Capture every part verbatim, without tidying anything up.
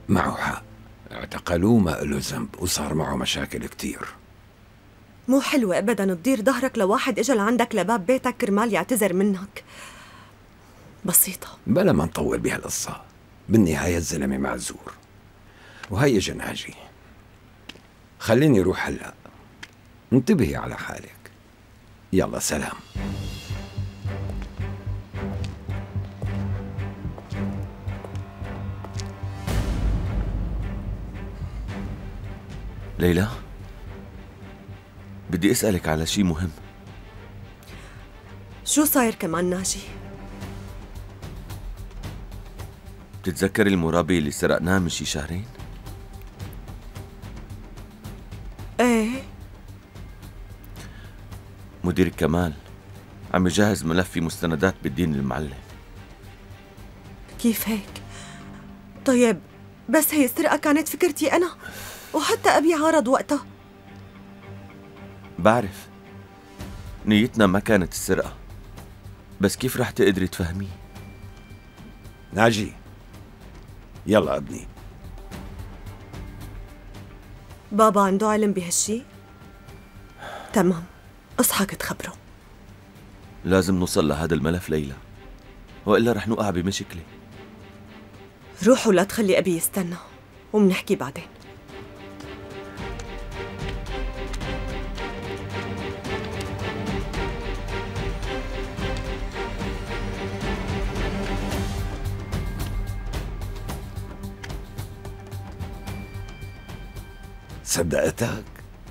معه حق، اعتقلوه ما له ذنب وصار معه مشاكل كتير. مو حلوة أبداً تدير ظهرك لواحد إجا لعندك لباب بيتك كرمال يعتذر منك. بسيطة. بلا ما نطول بهالقصة، بالنهاية الزلمة معذور. وهي اجا ناجي، خليني روح هلأ. انتبهي على حالك. يلا سلام. ليلى، بدي أسألك على شي مهم. شو صاير كمان ناجي؟ بتتذكري المرابي اللي سرقناه من شي شهرين؟ ايه. مدير كمال عم يجهز ملف في مستندات بالدين المعلم. كيف هيك؟ طيب بس هي السرقة كانت فكرتي أنا، وحتى أبي عارض وقتها. بعرف نيتنا ما كانت السرقة، بس كيف رح تقدري تفهميه؟ ناجي يلا ابني. بابا عنده علم بهالشي؟ تمام، اصحك تخبره. لازم نوصل لهذا الملف ليلى، وإلا رح نوقع بمشكلة. روح ولا تخلي أبي يستنى، ومنحكي بعدين. صدقتك؟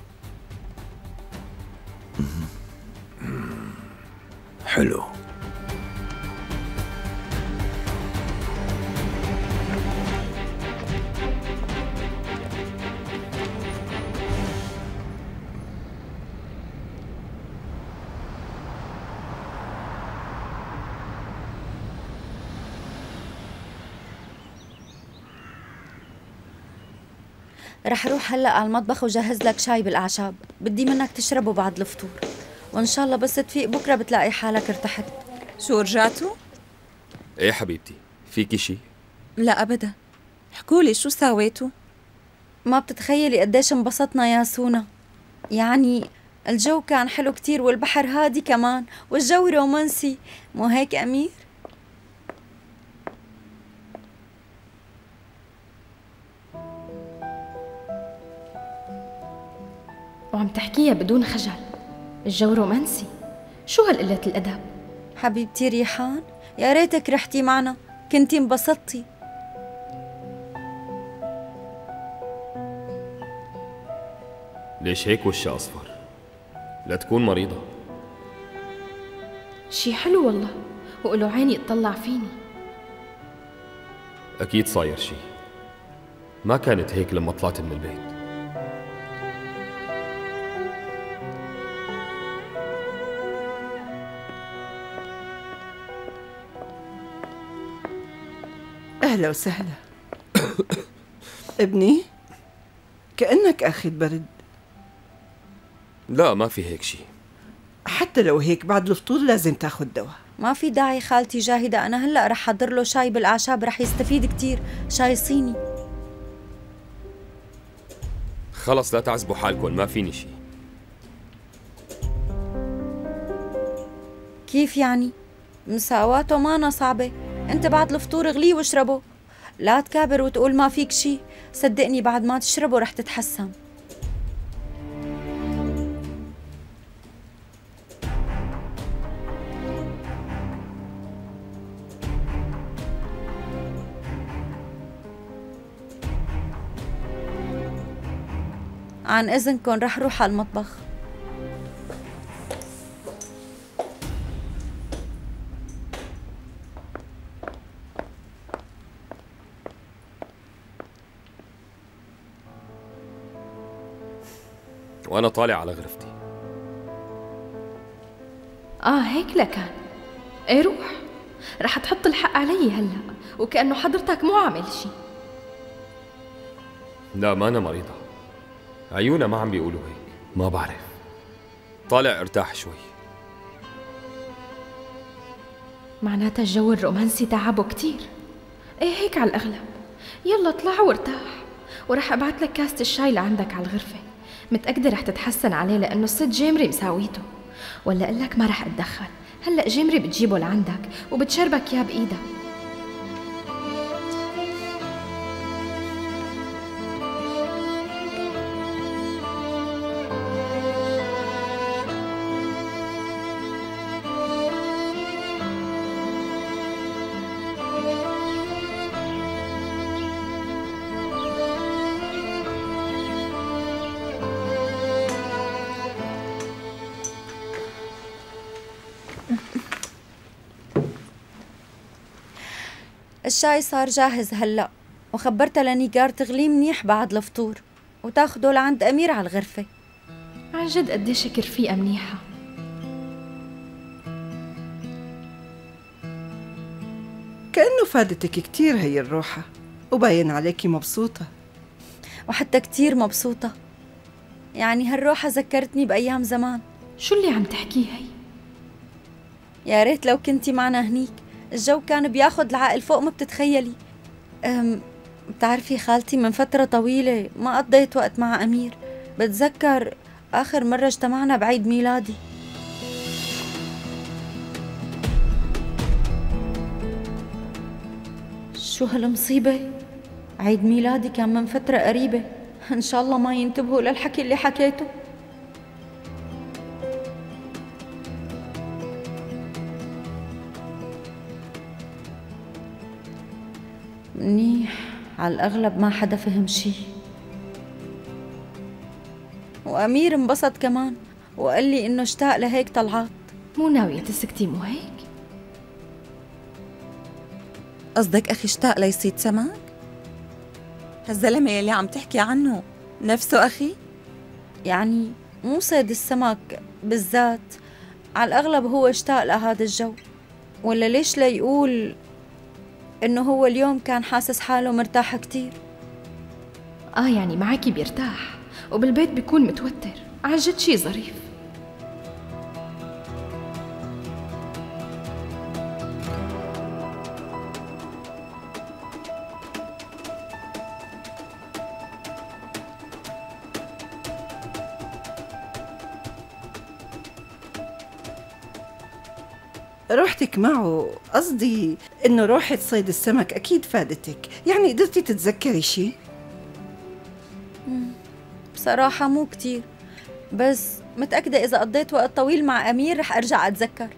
حلو. رح روح هلأ على المطبخ وجهز لك شاي بالأعشاب، بدي منك تشربه بعد الفطور، وإن شاء الله بس تفيق بكرة بتلاقي حالك ارتحت. شو رجعتوا؟ ايه حبيبتي، فيكي شي؟ لا أبدا، حكولي شو ساويتوا؟ ما بتتخيلي قديش انبسطنا يا سونا. يعني الجو كان حلو كتير، والبحر هادي كمان، والجو رومانسي، مو هيك أمير؟ وعم تحكيها بدون خجل. الجو رومانسي، شو هالقلة الأدب؟ حبيبتي ريحان، يا ريتك رحتي معنا، كنتي انبسطتي. ليش هيك وشها أصفر؟ لا تكون مريضة. شي حلو والله، وقلو عيني اطلع فيني. أكيد صاير شي، ما كانت هيك لما طلعت من البيت. أهلا وسهلا. ابني كأنك أخذ برد. لا ما في هيك شي. حتى لو هيك بعد الفطور لازم تاخد دواء. ما في داعي خالتي جاهدة، أنا هلأ رح حضر له شاي بالأعشاب، رح يستفيد كتير، شاي صيني. خلص لا تعذبوا حالكم، ما فيني شي. كيف يعني؟ مساواته مانا صعبة، انت بعد الفطور اغليه واشربه، لا تكابر وتقول ما فيك شي، صدقني بعد ما تشربه رح تتحسن. عن إذنكم رح روح على المطبخ. وأنا طالع على غرفتي. آه هيك لكان. ايه روح، رح تحط الحق علي هلأ، وكأنه حضرتك مو عامل شي. لا ما أنا مريضة، عيونها ما عم بيقولوا هيك، ما بعرف. طالع ارتاح شوي. معناتها الجو الرومانسي تعبه كتير. ايه هيك على الأغلب. يلا اطلع وارتاح، ورح ابعت لك كاسة الشاي لعندك على الغرفة. متأكدة رح تتحسن عليه لأنه الست جيمري مساويته. ولا أقول لك ما رح أتدخل، هلأ جيمري بتجيبه لعندك وبتشربك ياه بإيدها. الشاي صار جاهز هلأ، وخبرتها لنيجار تغليه منيح بعد الفطور وتاخده لعند أمير على الغرفة. عن جد قديش رفيقة منيحة. كأنه فادتك كتير هي الروحة، وباين عليكي مبسوطة. وحتى كتير مبسوطة، يعني هالروحة ذكرتني بأيام زمان. شو اللي عم تحكيه هي؟ يا ريت لو كنتي معنا هنيك، الجو كان بياخد العقل فوق ما بتتخيلي. أم بتعرفي خالتي من فترة طويلة ما قضيت وقت مع أمير. بتذكر آخر مرة اجتمعنا بعيد ميلادي. شو هالمصيبة؟ عيد ميلادي كان من فترة قريبة، إن شاء الله ما ينتبهوا للحكي اللي حكيته. منيح، على الأغلب ما حدا فهم شي. وأمير انبسط كمان وقال لي إنه اشتاق لهيك طلعات. مو ناوية تسكتي مو هيك؟ قصدك أخي اشتاق ليصيد سمك؟ هالزلمة يلي عم تحكي عنه نفسه أخي؟ يعني مو صيد السمك بالذات، على الأغلب هو اشتاق لهذا الجو. ولا ليش ليقول إنه هو اليوم كان حاسس حاله مرتاح كتير. آه يعني معاكي بيرتاح وبالبيت بيكون متوتر. عن جد شي ظريف. روحتك معه، قصدي إنه روحة صيد السمك أكيد فادتك، يعني قدرتي تتذكري شي؟ بصراحة مو كتير، بس متأكدة إذا قضيت وقت طويل مع أمير رح أرجع أتذكر.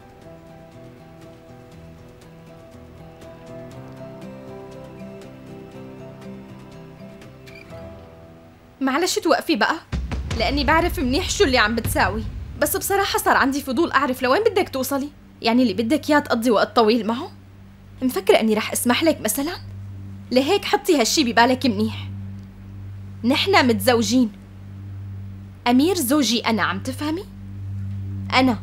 معلش توقفي بقى، لأني بعرف منيح شو اللي عم بتساوي، بس بصراحة صار عندي فضول أعرف لوين بدك توصلي. يعني اللي بدك إياه تقضي وقت طويل معه؟ مفكرة أني رح أسمح لك مثلا؟ لهيك حطي هالشي ببالك منيح. نحنا متزوجين، أمير زوجي أنا، عم تفهمي؟ أنا.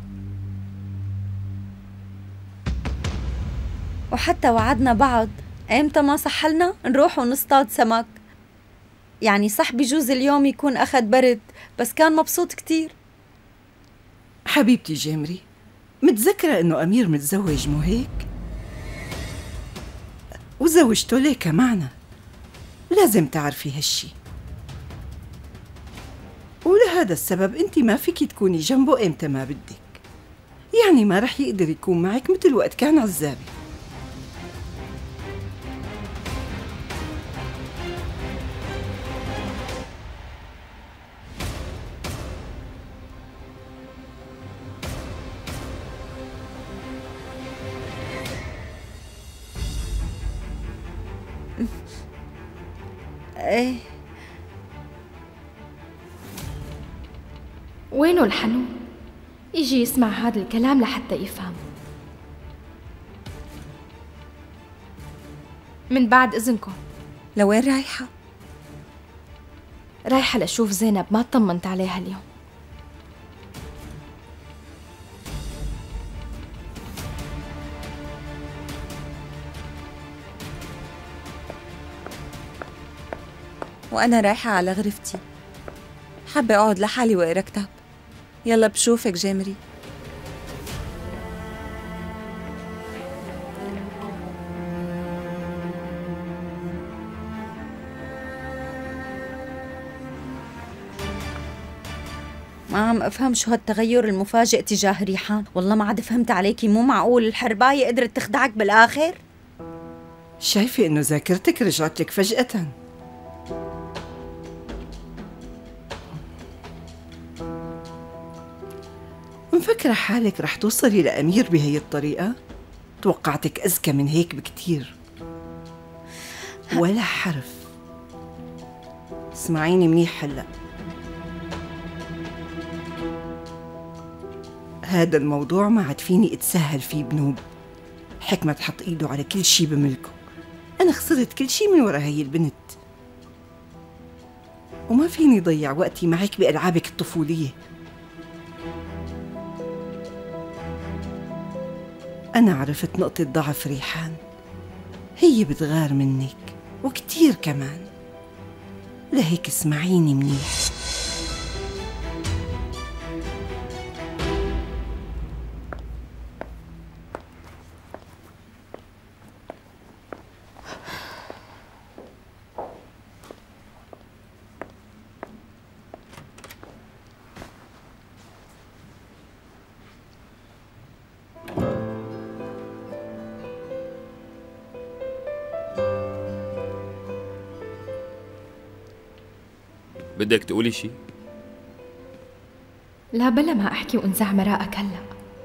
وحتى وعدنا بعض ايمتى ما صحلنا نروح ونصطاد سمك. يعني صح بجوز اليوم يكون أخد برد، بس كان مبسوط كتير. حبيبتي جيمري، متذكرة إنه أمير متزوج مو هيك؟ وزوجته ليك معنا، لازم تعرفي هالشي. ولهذا السبب انت ما فيكي تكوني جنبه امتى ما بدك، يعني ما رح يقدر يكون معك مثل وقت كان عزابي. ايه. وينه الحنون؟ يجي يسمع هذا الكلام لحتى يفهم. من بعد إذنكم. لوين رايحة؟ رايحة لشوف زينب، ما اطمنت عليها اليوم. وأنا رايحة على غرفتي، حابة أقعد لحالي وأقرأ كتاب. يلا بشوفك جيمري. ما عم افهم شو هالتغير المفاجئ تجاه ريحان. والله ما عاد فهمت عليكي. مو معقول الحرباية قدرت تخدعك بالآخر؟ شايفة إنه ذاكرتك رجعت لك فجأة. مفكرة حالك رح توصلي لأمير بهي الطريقة؟ توقعتك أذكى من هيك بكتير. ولا حرف. اسمعيني منيح هلأ. هذا الموضوع ما عاد فيني اتسهل فيه بنوب. حكمة تحط ايده على كل شي بملكه. أنا خسرت كل شي من ورا هي البنت، وما فيني ضيع وقتي معك بألعابك الطفولية. أنا عرفت نقطة ضعف ريحان، هي بتغار منك وكتير كمان، لهيك اسمعيني منيح. بدك تقولي شي؟ لا بلا ما احكي وانزع مراءك هلا.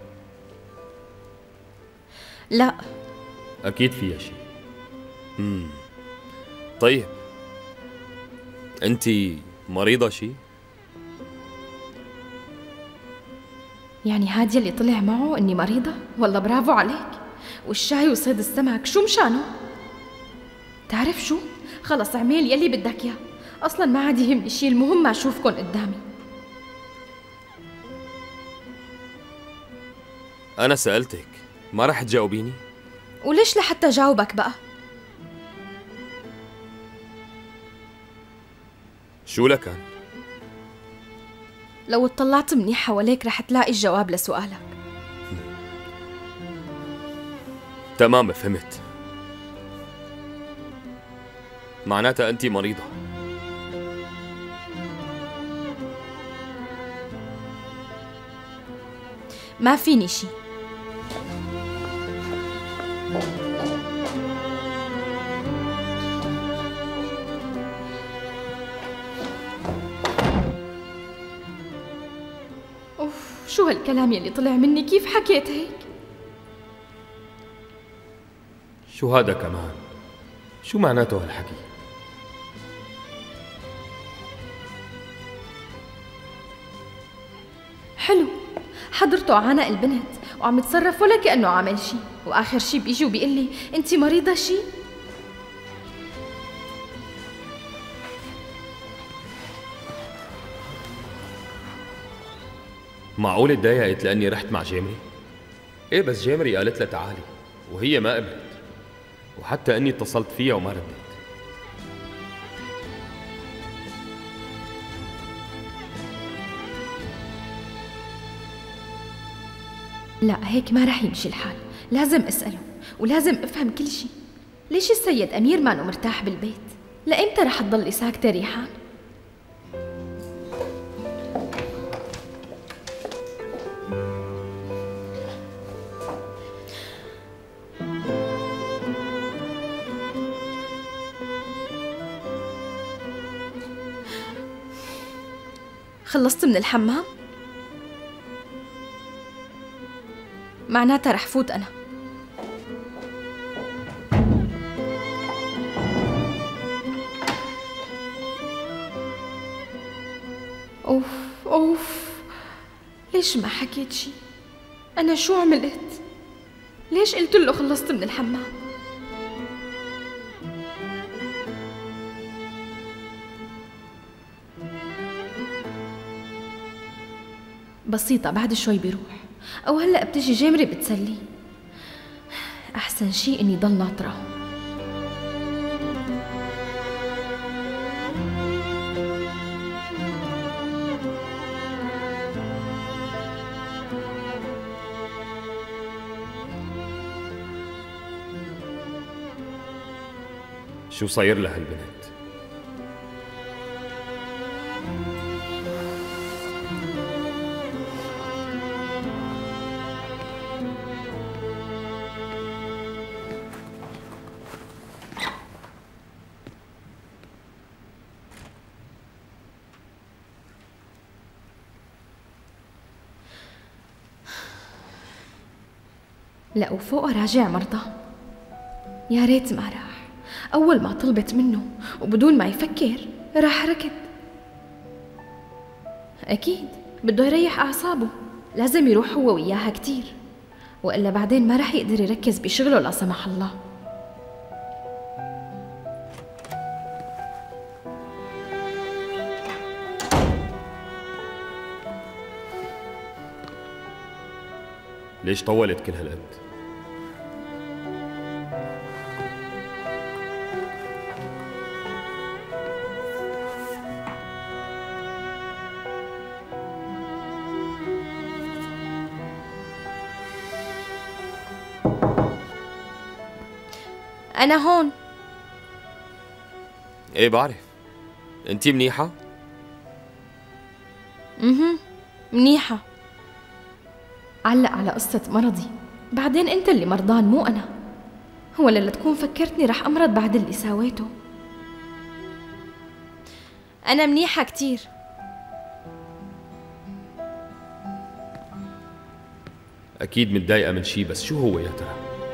لا اكيد فيها شي. امم طيب انتي مريضة شي؟ يعني هادي اللي طلع معه اني مريضة؟ والله برافو عليك. والشاي وصيد السمك شو مشانه؟ تعرف شو؟ خلص اعمل يلي بدك اياه، اصلا ما عاد يهمني شي، المهم ما اشوفكن قدامي. انا سألتك ما رح تجاوبيني؟ وليش لحتى جاوبك بقى؟ شو لكان؟ لو اطلعت منيح حواليك رح تلاقي الجواب لسؤالك. تمام فهمت. معناتها أنتِ مريضة. ما فيني شي. أوف شو هالكلام يلي طلع مني؟ كيف حكيت هيك؟ شو هذا كمان؟ شو معناته هالحكي؟ حلو، حضرته عانق البنت وعم يتصرف ولا كأنه عامل شي، وآخر شي بيجي وبيقول لي أنتِ مريضة شي؟ معقول اتضايقت لأني رحت مع جيمري؟ إيه بس جيمري قالت لها تعالي وهي ما قبلت، وحتى إني اتصلت فيها وما ردت. لا هيك ما رح يمشي الحال، لازم أسأله ولازم أفهم كل شي. ليش السيد أمير مانو مرتاح بالبيت؟ لإمتى رح تضلي ساكتة ريحان؟ خلصت من الحمام؟ معناتها رح فوت أنا. أوف أوف، ليش ما حكيت شي؟ أنا شو عملت؟ ليش قلت له خلصت من الحمام؟ بسيطة، بعد شوي بيروح، أو هلأ بتجي جيمري بتسليه. أحسن شي إني ضل ناطرة. شو صاير لها البنت؟ لا وفوقه راجع مرضى. يا ريت ما راح. أول ما طلبت منه وبدون ما يفكر راح ركض. أكيد بده يريح أعصابه، لازم يروح هو وياها كتير، وإلا بعدين ما راح يقدر يركز بشغله لا سمح الله. ليش طولت كل هالقد؟ أنا هون. ايه بعرف. انتي منيحة؟ اها منيحة. علق على قصة مرضي، بعدين انت اللي مرضان مو أنا. ولا لتكون فكرتني رح أمرض بعد اللي ساويته. أنا منيحة كتير. أكيد متضايقة من شي، بس شو هو يا ترى؟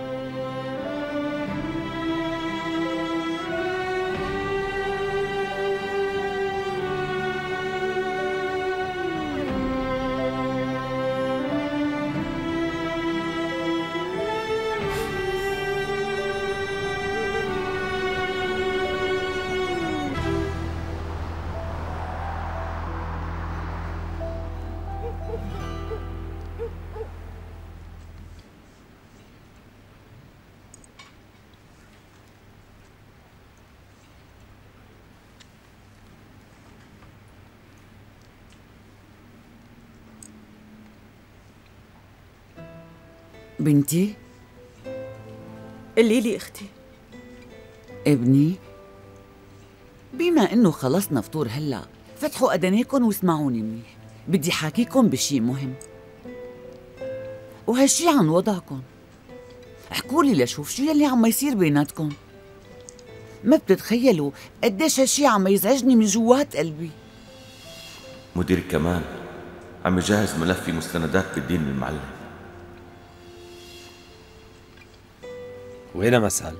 بنتي؟ قولي لي اختي. ابني، بما انه خلصنا فطور هلا، فتحوا اذانيكم واسمعوني منيح. بدي حاكيكم بشي مهم، وهالشي عن وضعكم. احكولي لشوف شو يلي عم يصير بيناتكم. ما بتتخيلوا قديش هالشي عم يزعجني من جوات قلبي. مدير كمان عم يجهز ملف في مستندات بالدين من المعلم. وين مسأل؟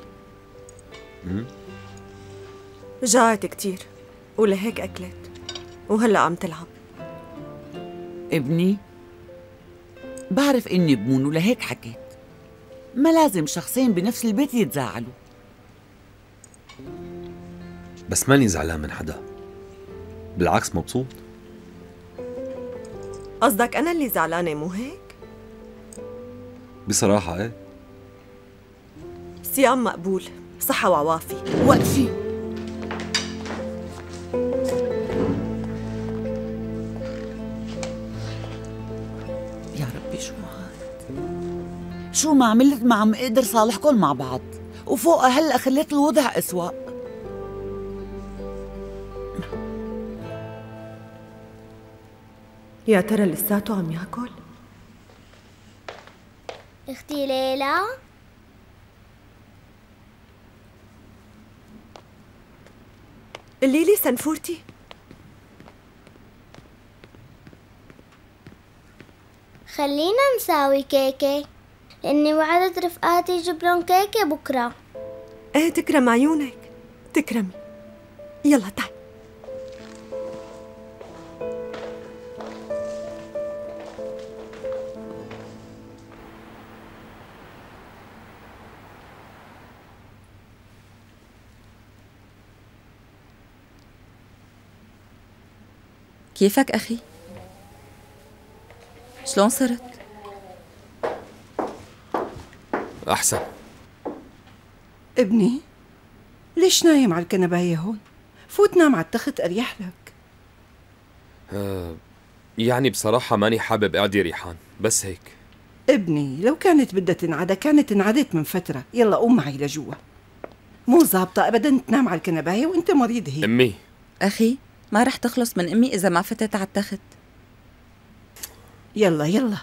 جاعت كتير ولهيك أكلت، وهلأ عم تلعب. ابني، بعرف إني بمون ولهيك حكيت. ما لازم شخصين بنفس البيت يتزاعلوا. بس ماني زعلان من حدا، بالعكس مبسوط. قصدك أنا اللي زعلانة مو هيك؟ بصراحة ايه. صيام مقبول، صحة وعوافي. وقفي. يا ربي شو هاد؟ شو ما عملت ما عم اقدر صالحكم مع بعض، وفوقها هلا خليت الوضع أسوأ. يا ترى لساته عم ياكل؟ اختي ليلى، قولي لي سنفورتي. خلينا نساوي كيكة، لأني وعدت رفقاتي يجيبلن كيكة بكرة. ايه تكرم عيونك، تكرمي. يلا تعي. كيفك أخي؟ شلون صرت؟ أحسن. ابني، ليش نايم على الكنباية هون؟ فوت نام على التخت أريح لك. آه يعني بصراحة ماني حابب قعدي ريحان، بس هيك. ابني، لو كانت بدها تنعدى كانت انعدت من فترة. يلا قوم معي لجوا. مو ظابطة أبدا تنام على الكنباية وأنت مريض هيك. أمي. أخي، ما رح تخلص من أمي إذا ما فتت على التخت. يلا يلا.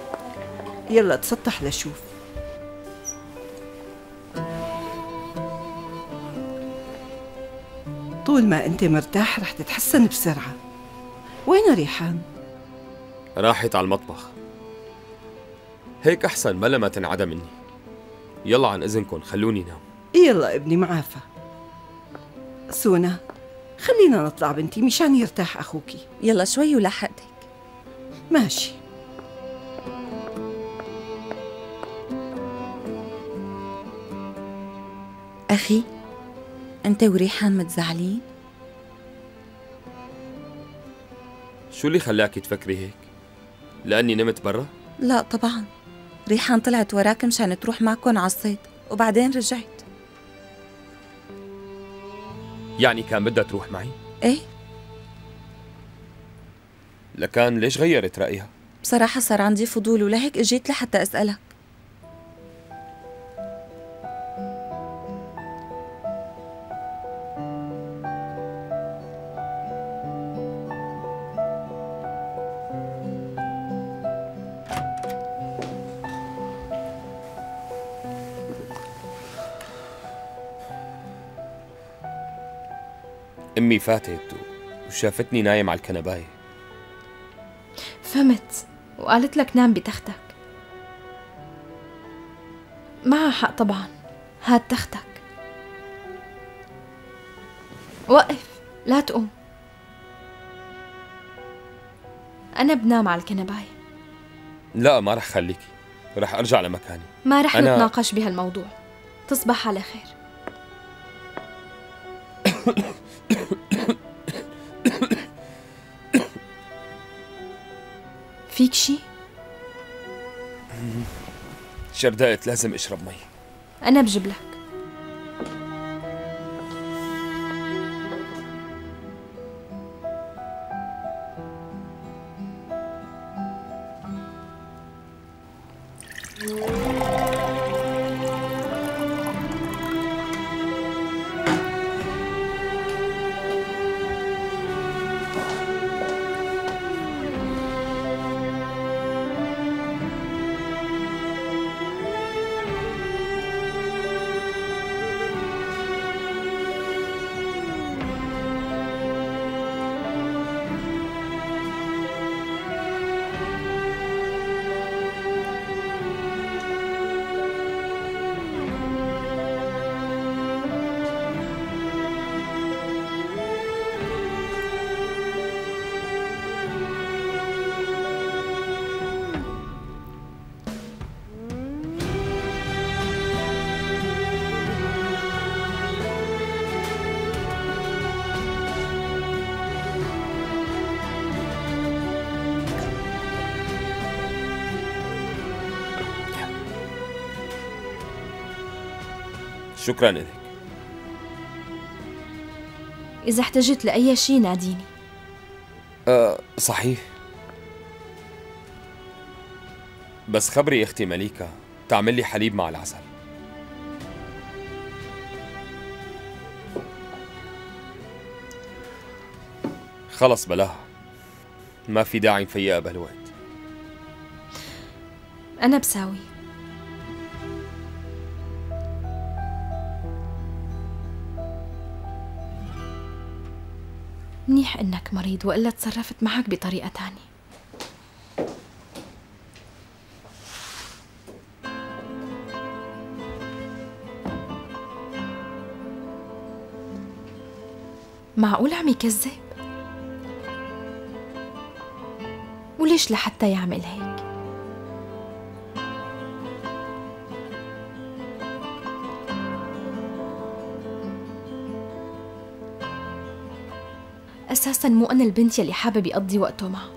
يلا تسطح لشوف. طول ما أنت مرتاح رح تتحسن بسرعة. وين ريحان؟ راحت على المطبخ. هيك أحسن بلا ما تنعدى مني. يلا عن إذنكم خلوني نام. يلا ابني معافى. سونا خلينا نطلع بنتي مشان يرتاح أخوكي. يلا شوي ولحقتك. ماشي. أخي أنت وريحان متزعلين؟ شو اللي خلاكي تفكري هيك؟ لأني نمت برا؟ لا طبعا، ريحان طلعت وراك مشان تروح معكم على الصيد وبعدين رجعت. يعني كان بدها تروح معي؟ ايه. لكان ليش غيرت رأيها؟ بصراحة صار عندي فضول ولهيك اجيت لحتى أسألك. أمي فاتت وشافتني نايم على الكنباية. فهمت وقالت لك نام بتختك. معها حق طبعا، هات تختك. وقف، لا تقوم. أنا بنام على الكنباية. لا ما رح خليكي، رح أرجع لمكاني. ما رح أنا... نتناقش بهالموضوع. تصبح على خير. فيك شي؟ شردقت، لازم اشرب مي. أنا بجيب لك. شكرا لك. إذا احتجت لأي شي ناديني. أه صحيح، بس خبري أختي مليكة تعمل لي حليب مع العسل. خلص بلاها، ما في داعي نفيقها بهالوقت. أنا بساوي. منيح إنك مريض وإلا تصرفت معك بطريقة تانية. معقول عم يكذب؟ وليش لحتى يعمل هيك؟ أساساً مو أنا البنت يلي حابب يقضي وقته معه.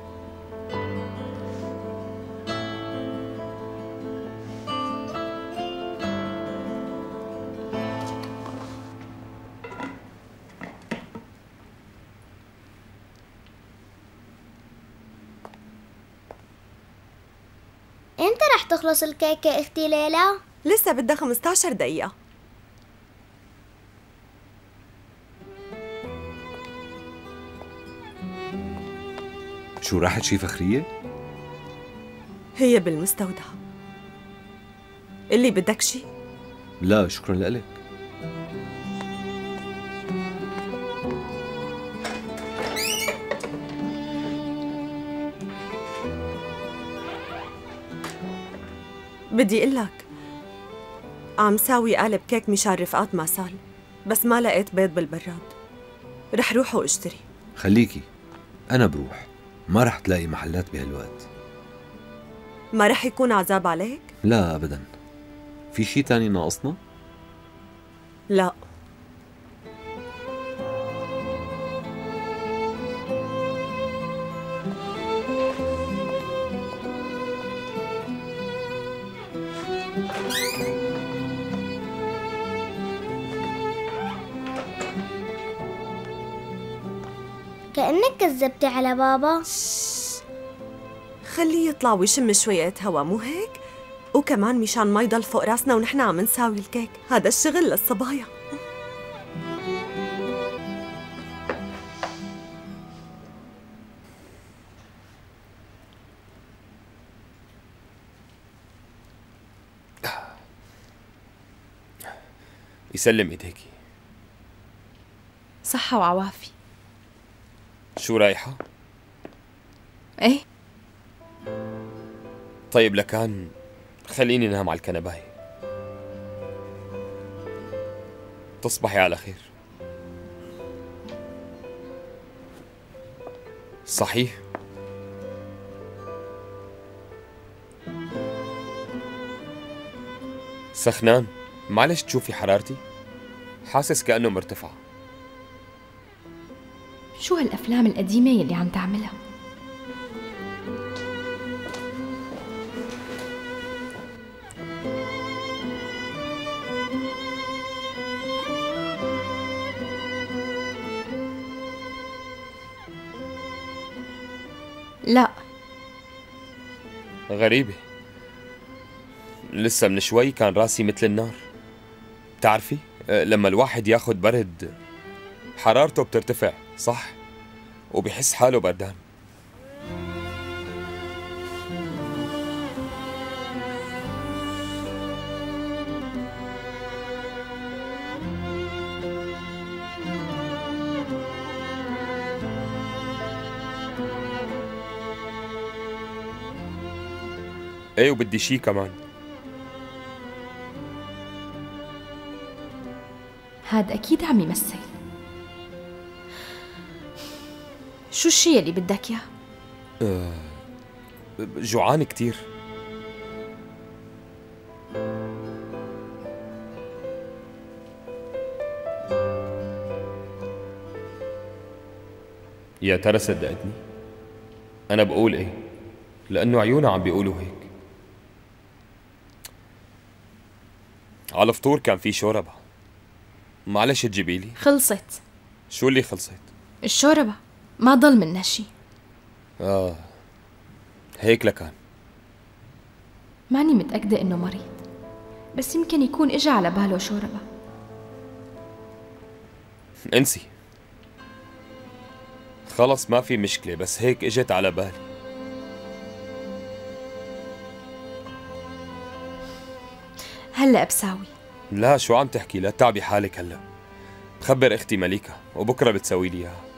امتى رح تخلص الكيكة اختي ليلى؟ لسه بدها خمسة عشر دقيقة. شو راحت شي فخرية؟ هي بالمستودع. اللي بدك شي؟ لا شكرا لك. بدي اقول لك عم ساوي قالب كيك مشان رفقات ما سال، بس ما لقيت بيض بالبراد. رح روح واشتري. خليكي، أنا بروح، ما رح تلاقي محلات بهالوقت. ما رح يكون عذاب عليك؟ لا أبدا. في شي تاني ناقصنا؟ لا. كأنك كذبتي على بابا. خليه يطلع ويشم شوية هوا، مو هيك؟ وكمان مشان ما يضل فوق راسنا ونحن عم نساوي الكيك، هذا الشغل للصبايا. يسلم ايديكي. صحة وعوافي. شو رايحة؟ ايه. طيب لكان خليني نام على الكنباية. تصبحي على خير. صحيح. سخنان، معلش تشوفي حرارتي؟ حاسس كأنه مرتفع. شو هالأفلام القديمة يلي عم تعملها؟ لا. غريبة، لسه من شوي كان راسي مثل النار. بتعرفي لما الواحد ياخد برد حرارته بترتفع، صح؟ وبيحس حاله بردان. ايه وبدي شي كمان. هاد أكيد عم يمثل. شو الشي اللي بدك إياه؟ أه جوعان كتير. يا ترى صدقتني؟ أنا بقول إيه؟ لأنه عيونها عم بيقولوا هيك. على الفطور كان في شوربة، معلش تجيبي لي. خلصت. شو اللي خلصت؟ الشوربة ما ضل منها شي. آه هيك لكان. ماني متأكدة إنه مريض، بس يمكن يكون إجا على باله شوربة. انسي، خلص ما في مشكلة، بس هيك إجت على بالي. هلأ بساوي. لا شو عم تحكي، لا تتعبي حالك هلا. بخبر اختي مليكة وبكره بتسوي لي اياها.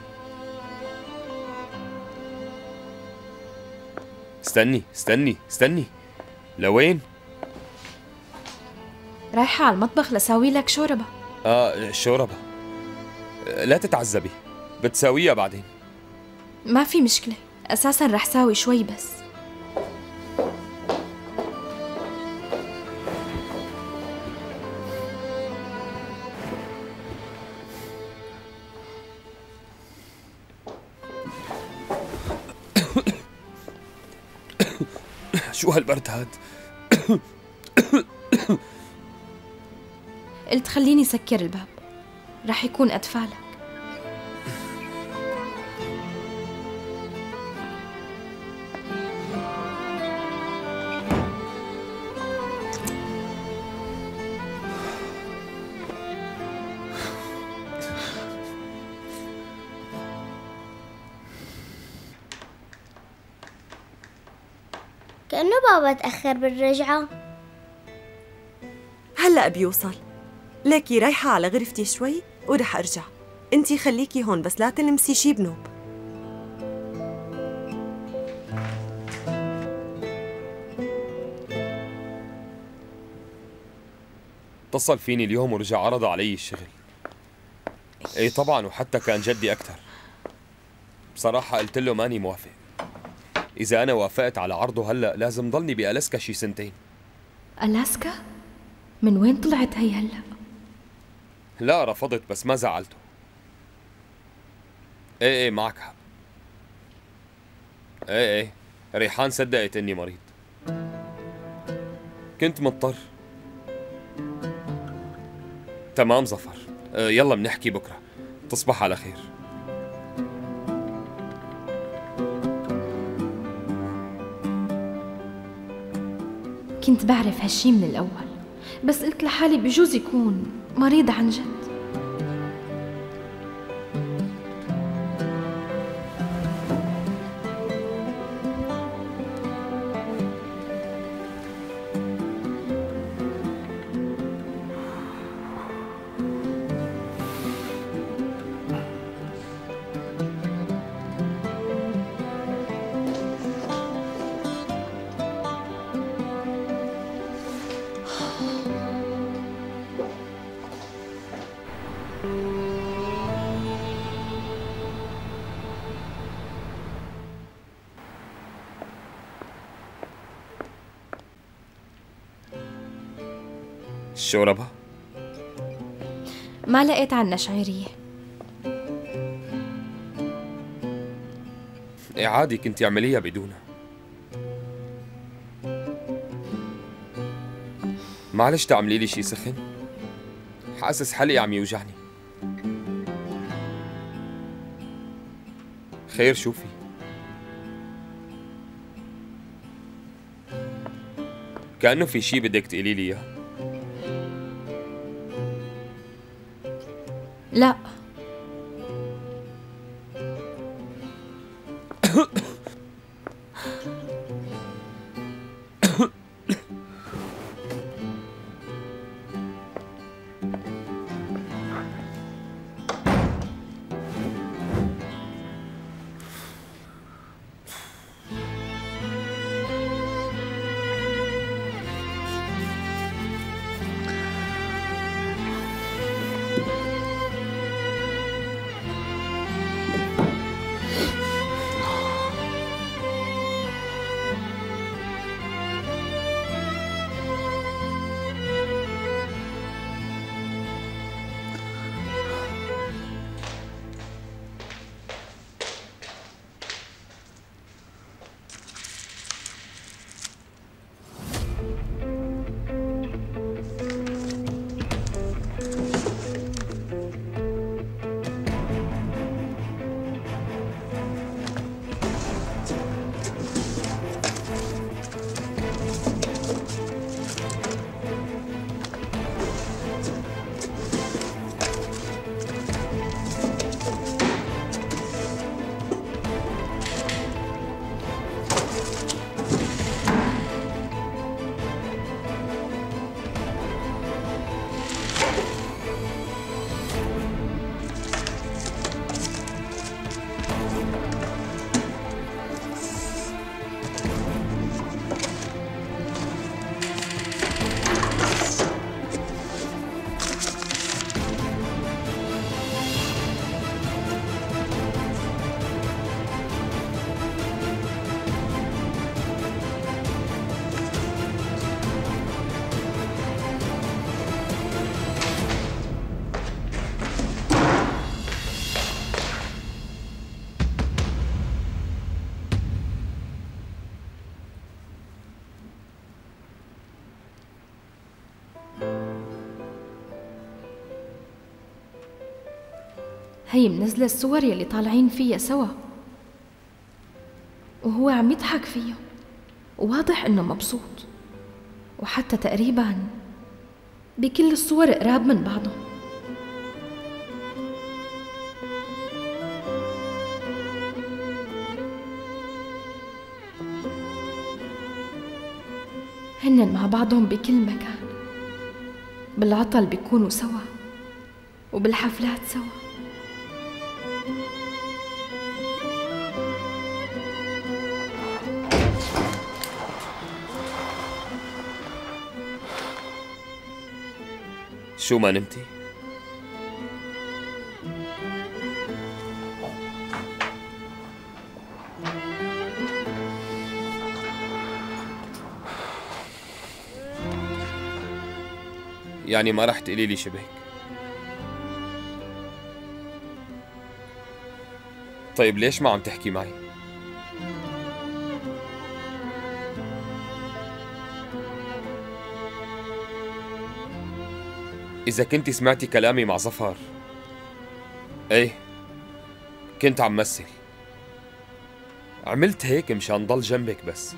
استني استني استني، لوين؟ رايحة على المطبخ لساوي لك شوربة. اه شوربة، لا تتعذبي، بتساويها بعدين. ما في مشكلة، أساسا رح ساوي شوي بس. شو هالبرد هاد؟ قلت خليني سكر الباب، رح يكون أدفالك. كأنه بابا تأخر بالرجعة. هلأ بيوصل، ليكي رايحة على غرفتي شوي ورح أرجع. انتي خليكي هون بس لا تلمسي شي بنوب. اتصل فيني اليوم ورجع عرض علي الشغل. ايه طبعا، وحتى كان جدي أكثر. بصراحة قلت له ماني موافق. إذا أنا وافقت على عرضه هلأ لازم ضلني بألاسكا شي سنتين. ألاسكا؟ من وين طلعت هي هلأ؟ لا رفضت، بس ما زعلته. ايه ايه معك حق. ايه ايه ريحان صدقت اني مريض. كنت مضطر. تمام ظفر، اه يلا بنحكي بكره. تصبح على خير. كنت بعرف هالشي من الأول، بس قلت لحالي بجوز يكون مريض عن جد. الشوربة؟ ما لقيت عنا شعيرية. ايه عادي، كنتي اعمليها بدونها. معلش تعملي لي شي سخن؟ حاسس حلقي عم يوجعني. خير شوفي. كأنه في شي بدك تقولي لي اياه. لا. هي منزلة الصور يلي طالعين فيها سوا، وهو عم يضحك فيه، وواضح انه مبسوط، وحتى تقريبا بكل الصور قراب من بعضهم. هن مع بعضهم بكل مكان، بالعطل بيكونوا سوا، وبالحفلات سوا. شو ما نمتي؟ يعني ما رح تقولي لي شبهك؟ طيب ليش ما عم تحكي معي؟ إذا كنتي سمعتي كلامي مع ظفر، إيه كنت عم مثل. عملت هيك مشان ضل جنبك بس.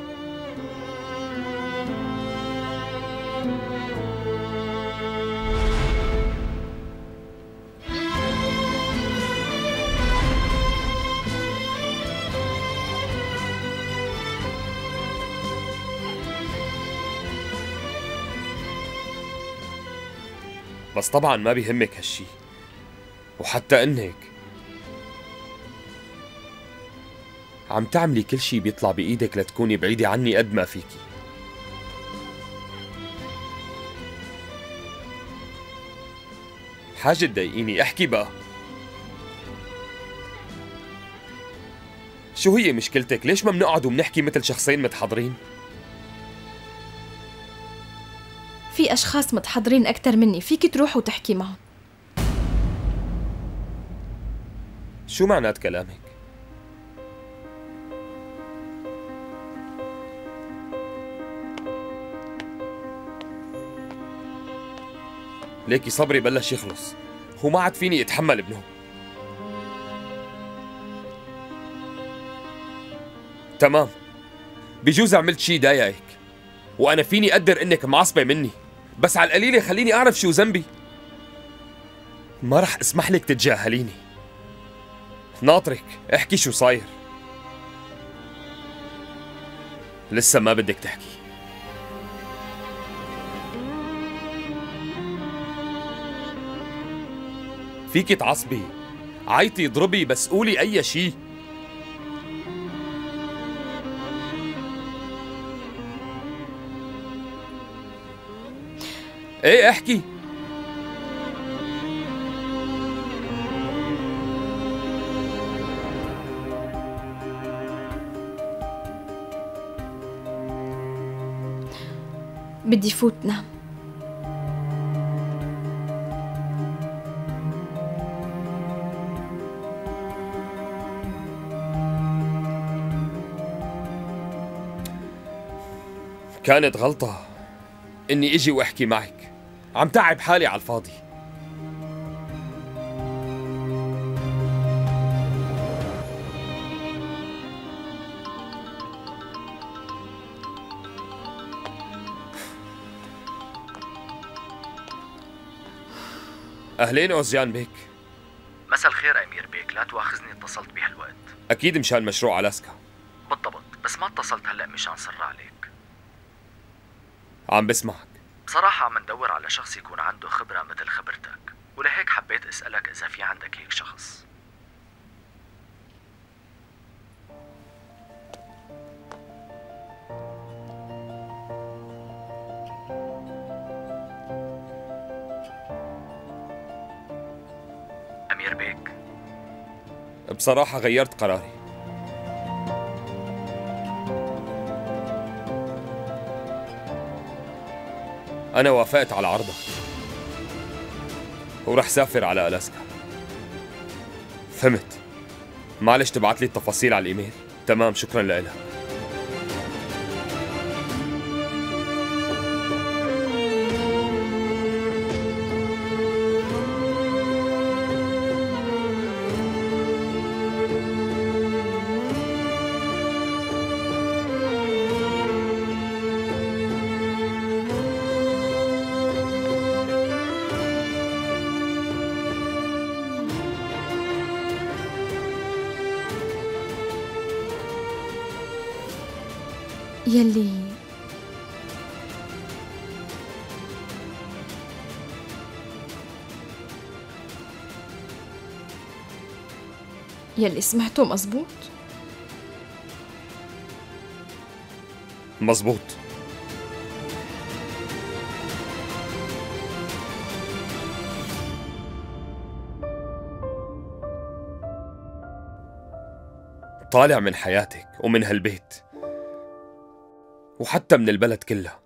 بس طبعا ما بيهمك هالشي، وحتى انك عم تعملي كل شي بيطلع بايدك لتكوني بعيدة عني قد ما فيكي. حاجة تضايقيني احكي بقى. شو هي مشكلتك؟ ليش ما بنقعد وبنحكي مثل شخصين متحضرين؟ في أشخاص متحضرين أكتر مني، فيك تروح وتحكي معهم. شو معنات كلامك؟ ليكي صبري بلش يخلص، هو ما عاد فيني اتحمل ابنه. تمام، بجوز عملت شي ضايقك، وأنا فيني أقدر إنك معصبة مني، بس على القليلة خليني أعرف شو ذنبي. ما رح أسمح لك تتجاهليني. ناطرك احكي شو صاير. لسه ما بدك تحكي. فيكي تعصبي، عيطي، اضربي، بس قولي أي شي. ايه احكي. بدي فوت نام. كانت غلطة إني إجي وأحكي معك، عم تعب حالي على الفاضي. أهلين أوزيان بيك. مساء الخير أمير بيك، لا تواخذني اتصلت بهالوقت. أكيد مشان مشروع ألاسكا. بالضبط، بس ما اتصلت هلأ مشان سر عليك. عم بسمعك. بصراحة عم ندور على شخص يكون عنده خبرة مثل خبرتك، ولهيك حبيت أسألك إذا في عندك هيك شخص. أمير بيك، بصراحة غيرت قراري. أنا وافقت على عرضك ورح سافر على ألاسكا. فهمت. معلش تبعت لي التفاصيل على الإيميل. تمام، شكرا لك. يلي يلي سمعته مزبوط؟ مزبوط. طالع من حياتك ومن هالبيت وحتى من البلد كلها.